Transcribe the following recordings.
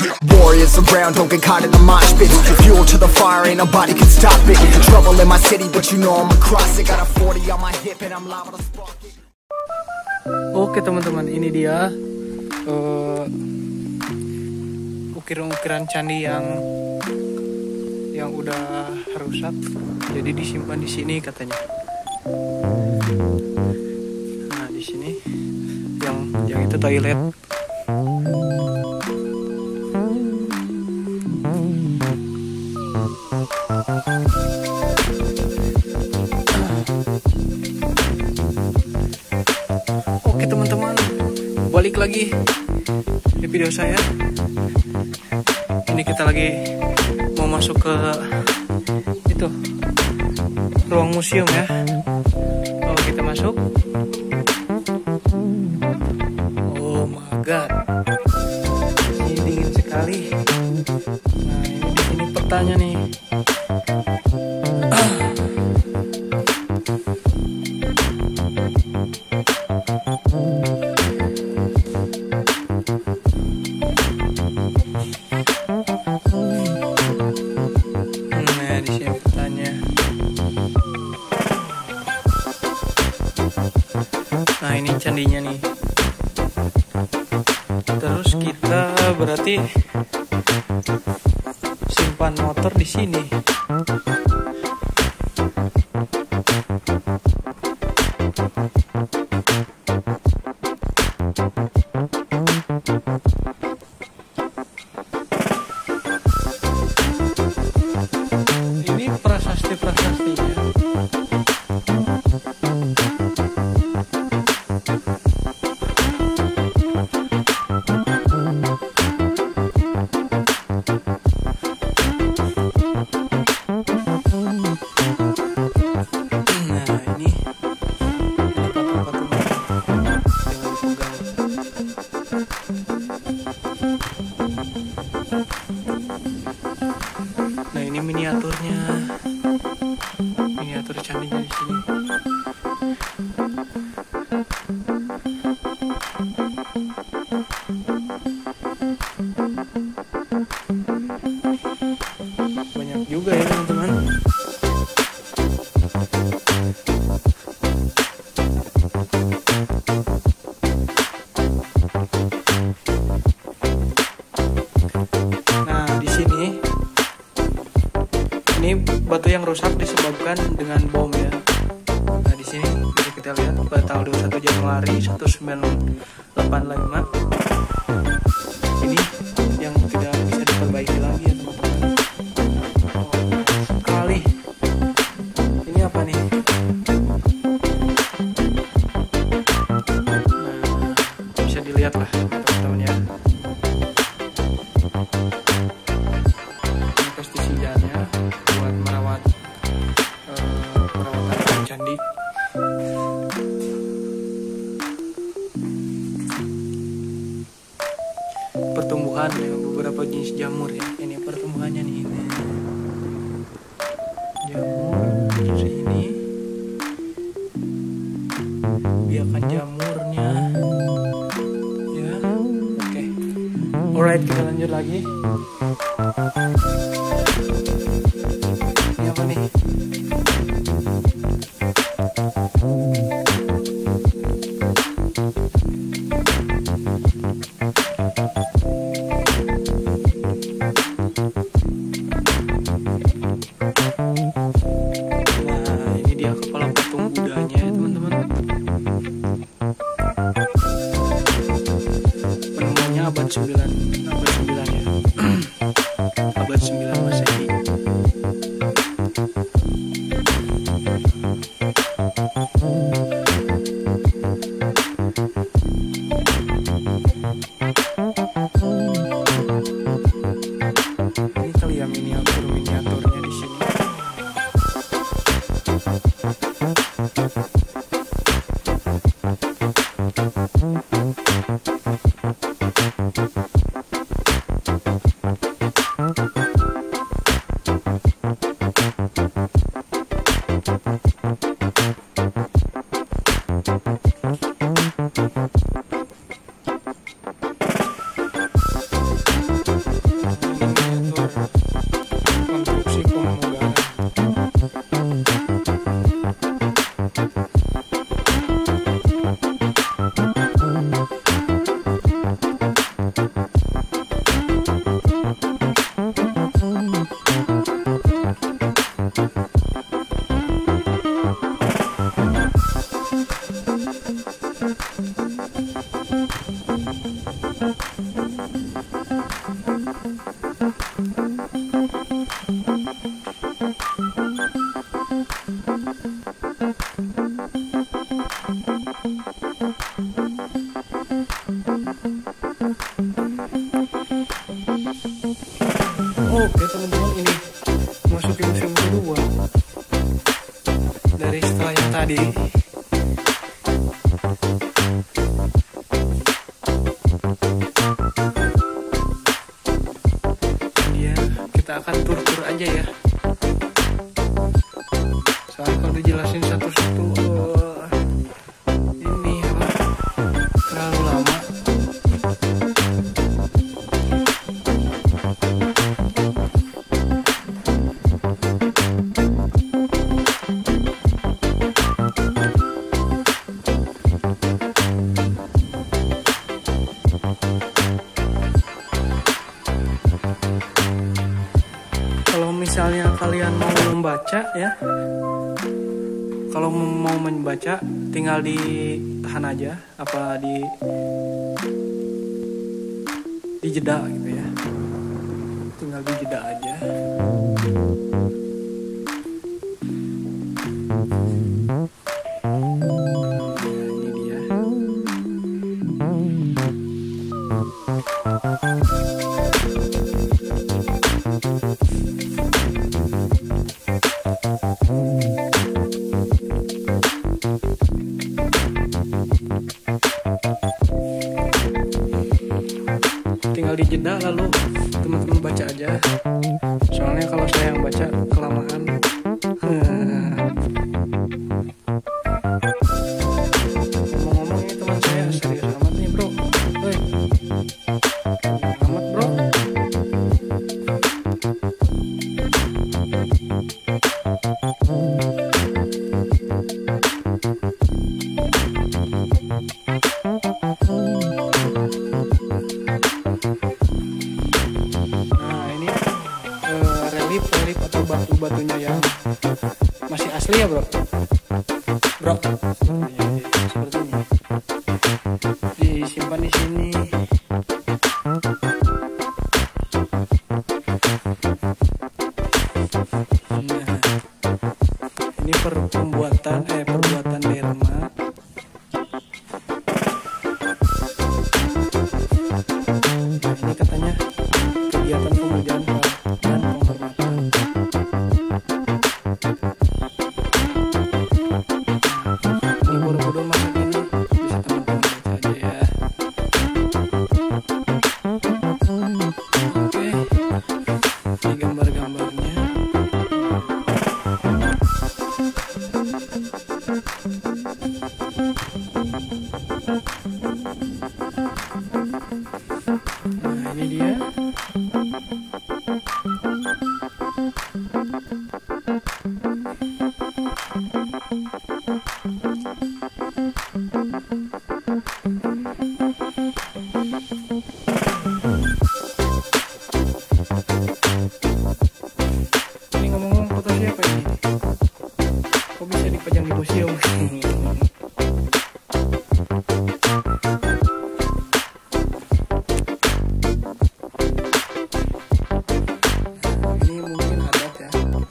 Warriors around, don't get caught in the mosh pit. Fuel to the fire, ain't nobody can stop it. Trouble in my city, but you know I'm across it. Got a 40 on my hip and I'm liable to spark it. Oke teman-teman, ini dia ukiran-ukiran candi yang udah rusak, jadi disimpan di sini katanya. Nah di sini yang itu toilet. Oke teman-teman, balik lagi di video saya. Ini kita lagi mau masuk ke itu ruang museum ya. Kalau kita masuk, oh my god, ini dingin sekali. Nah ini di sini petanya nih. Nah ini candinya nih. Terus kita berarti simpan motor di sini. Ini prasasti-prasastinya. Nah ini miniaturnya, miniatur candinya di sini. Banyak juga ya teman-teman. Nah di sini. Ini batu yang rusak disebabkan dengan bom ya. Nah di sini bisa kita lihat pada tanggal 21 Januari 1985. Ini yang tidak bisa diperbaiki lagi ya teman-teman. Oh, sekali. Ini apa nih? Nah, bisa dilihat lah teman-teman ya. Ini pestisidanya buat merawat perawatan candi. Pertumbuhan ya, beberapa jenis jamur ya. Ini pertumbuhannya nih, ini jamur seperti ini. Biarkan jamurnya ya. Oke. Alright, kita lanjut lagi. Ini apa nih? Nah ini dia kepala patung Budanya ya teman-teman. Penemuannya abad 9 ya. Abad 9 Masehi. Ini kali ya miniaturnya di sini. Oke teman-teman, ini masukin musim kedua dari setelah yang tadi. Ya, kita akan tur-tur aja ya. Soalnya kalau dijelasin satu-satu ini apa, terlalu lama. Kalau misalnya kalian mau membaca ya, kalau mau membaca tinggal ditahan aja, apa di jeda gitu ya, tinggal di jeda aja. Ini dia. Tinggal dijeda lalu teman-teman baca aja, soalnya kalau saya yang baca kelamaan. Ngomong-ngomong ini teman saya serius amat nih bro. Hei, amat bro. Relief atau batu-batunya yang masih asli ya bro. Seperti ini disimpan di sini. Nah, ini perbuatan derma. Ini katanya kegiatan pemujaan dan penghormatan. Ini bodoh-bodoh masak ini bisa teman-teman baca aja ya. Oke, ini gambar-gambarnya. Nah, ini dia. Ini ngomong-ngomong, foto siapa ini? Kok bisa dipajang di museum? Ini mungkin adat ya,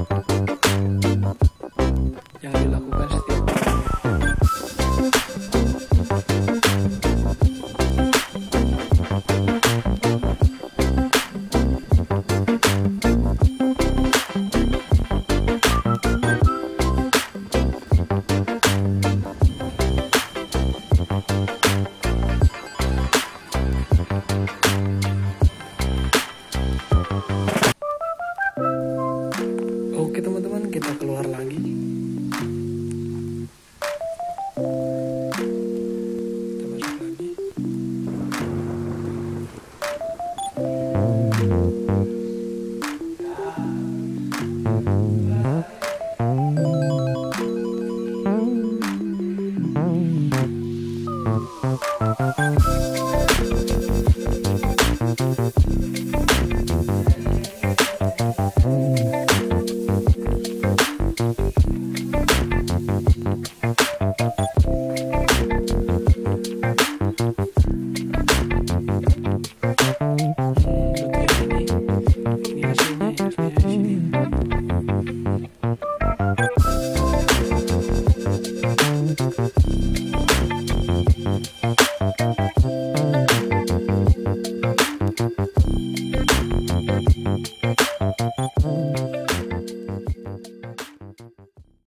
yang dilakukan setiap tahun. Oke teman-teman, kita keluar lagi. Kita masuk lagi. Ini